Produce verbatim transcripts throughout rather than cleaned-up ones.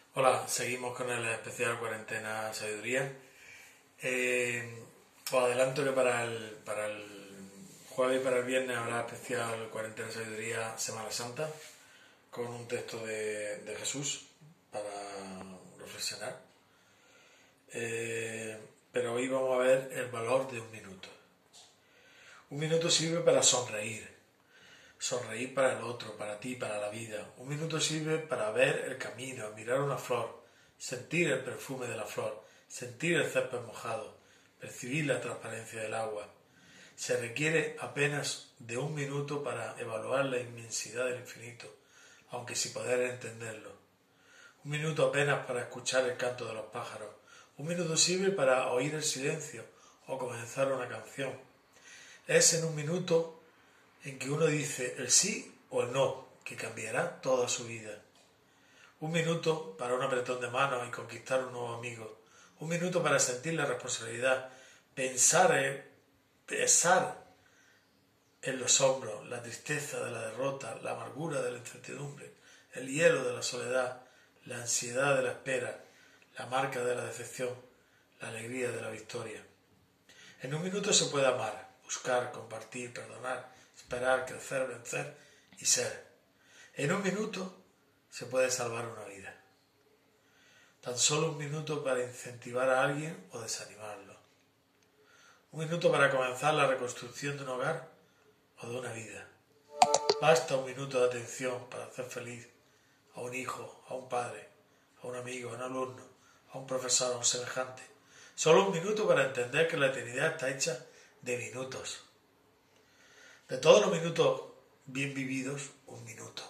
Hola, seguimos con el especial Cuarentena Sabiduría. Eh, os adelanto que para el, para el jueves y para el viernes habrá especial Cuarentena Sabiduría Semana Santa con un texto de, de Jesús para reflexionar. Eh, pero hoy vamos a ver el valor de un minuto. Un minuto sirve para sonreír, sonreír para el otro, para ti, para la vida. Un minuto sirve para ver el camino, mirar una flor, sentir el perfume de la flor, sentir el césped mojado, percibir la transparencia del agua. Se requiere apenas de un minuto para evaluar la inmensidad del infinito, aunque sin poder entenderlo. Un minuto apenas para escuchar el canto de los pájaros. Un minuto sirve para oír el silencio o comenzar una canción. Es en un minuto en que uno dice el sí o el no, que cambiará toda su vida. Un minuto para un apretón de manos y conquistar un nuevo amigo. Un minuto para sentir la responsabilidad, pensar en, pesar en los hombros, la tristeza de la derrota, la amargura de la incertidumbre, el hielo de la soledad, la ansiedad de la espera, la marca de la decepción, la alegría de la victoria. En un minuto se puede amar, buscar, compartir, perdonar, esperar, crecer, vencer y ser. En un minuto se puede salvar una vida. Tan solo un minuto para incentivar a alguien o desanimarlo. Un minuto para comenzar la reconstrucción de un hogar o de una vida. Basta un minuto de atención para hacer feliz a un hijo, a un padre, a un amigo, a un alumno, a un profesor, a un semejante. Solo un minuto para entender que la eternidad está hecha de minutos. De todos los minutos bien vividos, un minuto.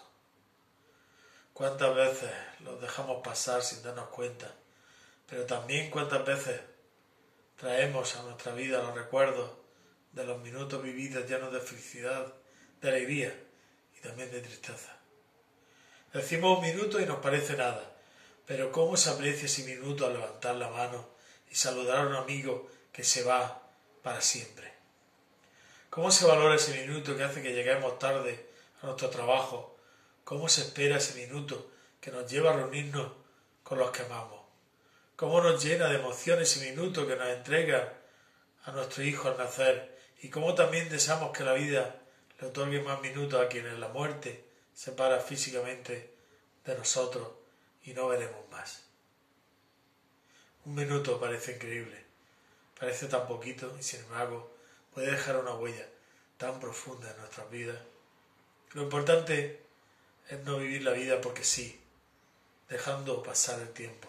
¿Cuántas veces los dejamos pasar sin darnos cuenta? Pero también cuántas veces traemos a nuestra vida los recuerdos de los minutos vividos llenos de felicidad, de alegría y también de tristeza. Decimos un minuto y nos parece nada, pero ¿cómo se aprecia ese minuto al levantar la mano y saludar a un amigo que se va para siempre? ¿Cómo se valora ese minuto que hace que lleguemos tarde a nuestro trabajo? ¿Cómo se espera ese minuto que nos lleva a reunirnos con los que amamos? ¿Cómo nos llena de emoción ese minuto que nos entrega a nuestro hijo al nacer? Y cómo también deseamos que la vida le otorgue más minutos a quienes la muerte separa físicamente de nosotros y no veremos más. Un minuto parece increíble, parece tan poquito y sin embargo puede dejar una huella tan profunda en nuestras vidas. Lo importante es no vivir la vida porque sí, dejando pasar el tiempo.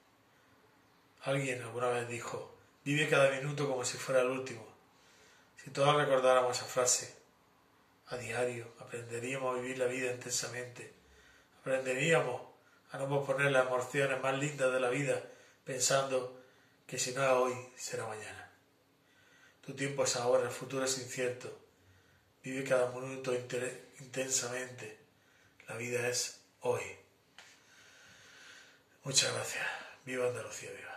Alguien alguna vez dijo, vive cada minuto como si fuera el último. Si todos recordáramos esa frase a diario, aprenderíamos a vivir la vida intensamente. Aprenderíamos a no posponer las emociones más lindas de la vida pensando que si no es hoy, será mañana. Tu tiempo es ahora, el futuro es incierto. Vive cada minuto intensamente. La vida es hoy. Muchas gracias. Viva Andalucía, viva.